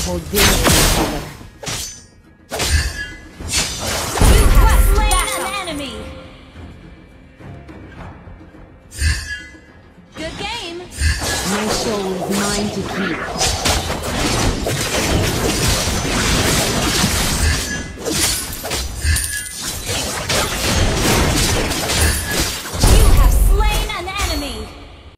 will deal with each other. You have slain an enemy! Good game! My soul is mine to keep.